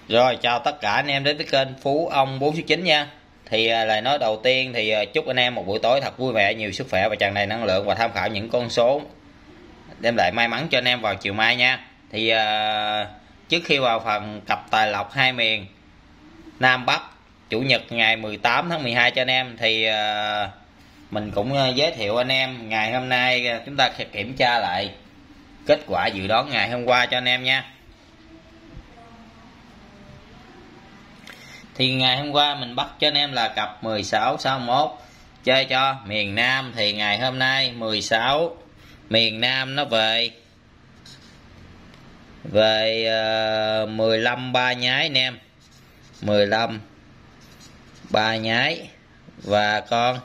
Rồi chào tất cả anh em đến với kênh Phú Ông 4 số 9 nha. Thì lời nói đầu tiên thì chúc anh em một buổi tối thật vui vẻ, nhiều sức khỏe và tràn đầy năng lượng, và tham khảo những con số đem lại may mắn cho anh em vào chiều mai nha. Thì trước khi vào phần cặp tài lộc hai miền Nam Bắc Chủ nhật ngày 18 tháng 12 cho anh em, thì mình cũng giới thiệu anh em ngày hôm nay chúng ta sẽ kiểm tra lại kết quả dự đoán ngày hôm qua cho anh em nha. Thì ngày hôm qua mình bắt cho anh em là cặp 1661 chơi cho miền Nam. Thì ngày hôm nay 16 miền Nam nó về 15 ba nháy anh em, 15 ba nháy và con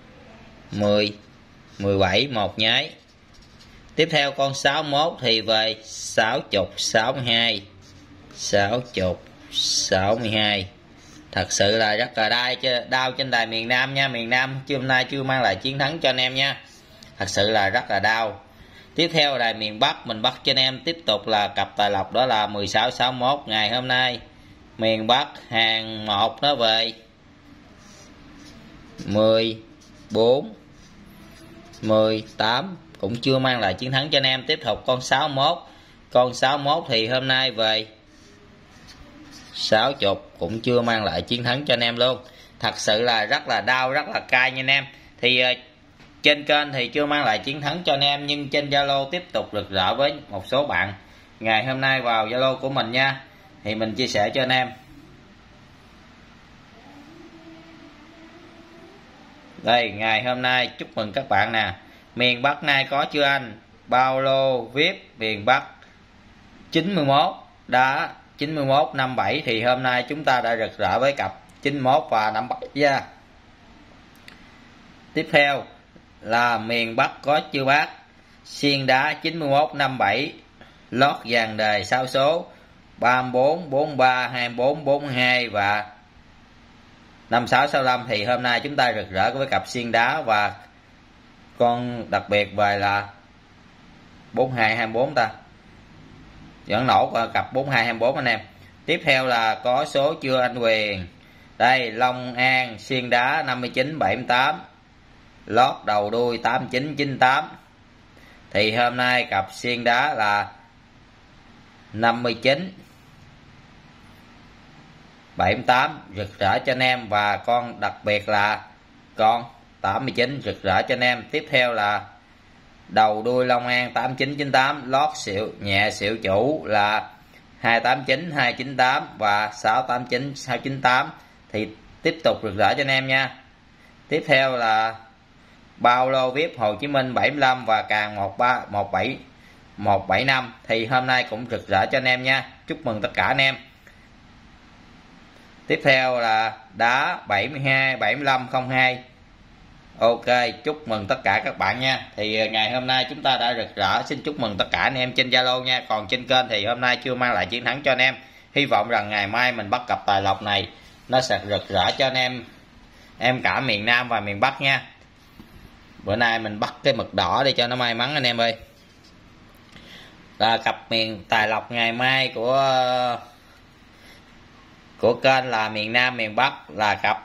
17 một nháy. Tiếp theo con 61 thì về 60 62 60 62. Thật sự là rất là đau trên đài miền Nam nha. Miền Nam hôm nay chưa mang lại chiến thắng cho anh em nha. Thật sự là rất là đau. Tiếp theo đài miền Bắc mình bắt cho anh em tiếp tục là cặp tài lộc, đó là 1661. Ngày hôm nay miền Bắc hàng 1 nó về 14 18, cũng chưa mang lại chiến thắng cho anh em. Tiếp tục con 61. Con 61 thì hôm nay về 60, cũng chưa mang lại chiến thắng cho anh em luôn. Thật sự là rất là đau, rất là cay nha anh em. Thì trên kênh thì chưa mang lại chiến thắng cho anh em, nhưng trên Zalo tiếp tục rực rỡ với một số bạn ngày hôm nay vào Zalo của mình nha. Thì mình chia sẻ cho anh em. Đây, ngày hôm nay chúc mừng các bạn nè. Miền Bắc nay có chưa anh? Bao lô VIP miền Bắc 91 đã 91 57, thì hôm nay chúng ta đã rực rỡ với cặp 91 và 57 nha. Tiếp theo là miền Bắc có chưa bác? Xiên đá 91 57, lót dàn đề 6 số 34 43 24 42 và 56 65, thì hôm nay chúng ta rực rỡ với cặp xiên đá và con đặc biệt về là 42 24 ta. Vẫn nổ cặp 42 24 anh em. Tiếp theo là có số chưa anh Quyền. Đây, Long An xiên đá 59 78, lót đầu đuôi 89 98. Thì hôm nay cặp xiên đá là 59 78 rực rỡ cho anh em, và con đặc biệt là con 89 rực rỡ cho anh em. Tiếp theo là đầu đuôi Long An 89 98, lót xịu nhẹ xịu chủ là 289 298 và 689 698, thì tiếp tục rực rỡ cho anh em nha. Tiếp theo là bao lô VIP Hồ Chí Minh 75 và càng 13 17 175, thì hôm nay cũng rực rỡ cho anh em nha. Chúc mừng tất cả anh em. Tiếp theo là đá 72 75 02. Ok, chúc mừng tất cả các bạn nha. Thì ngày hôm nay chúng ta đã rực rỡ. Xin chúc mừng tất cả anh em trên Zalo nha. Còn trên kênh thì hôm nay chưa mang lại chiến thắng cho anh em. Hy vọng rằng ngày mai mình bắt cặp tài lộc này nó sẽ rực rỡ cho anh em cả miền Nam và miền Bắc nha. Bữa nay mình bắt cái mực đỏ để cho nó may mắn anh em ơi. Là cặp miền tài lộc ngày mai của kênh là miền Nam miền Bắc là cặp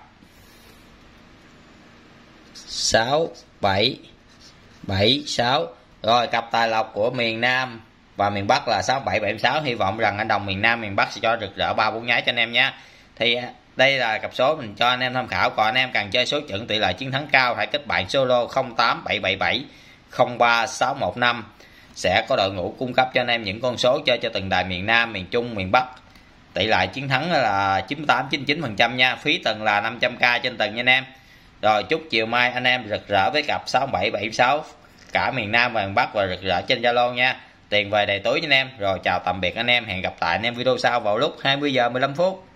6 7 7 6. Rồi cặp tài lộc của miền Nam và miền Bắc là 67 76. Hy vọng rằng anh đồng miền Nam miền Bắc sẽ cho rực rỡ 3 4 nháy cho anh em nha. Thì đây là cặp số mình cho anh em tham khảo. Còn anh em cần chơi số chuẩn tỷ lệ chiến thắng cao, hãy kết bạn solo 08777 03615. Sẽ có đội ngũ cung cấp cho anh em những con số chơi cho từng đài miền Nam, miền Trung, miền Bắc. Tỷ lệ chiến thắng là 98 99% nha. Phí tầng là 500k trên tầng nha anh em. Rồi chúc chiều mai anh em rực rỡ với cặp 67 76 cả miền Nam và miền Bắc, và rực rỡ trên Zalo nha. Tiền về đầy túi cho anh em. Rồi chào tạm biệt anh em, hẹn gặp lại anh em video sau vào lúc 20 giờ 15 phút.